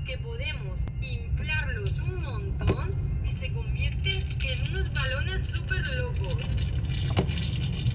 que podemos inflarlos un montón y se convierten en unos balones súper locos.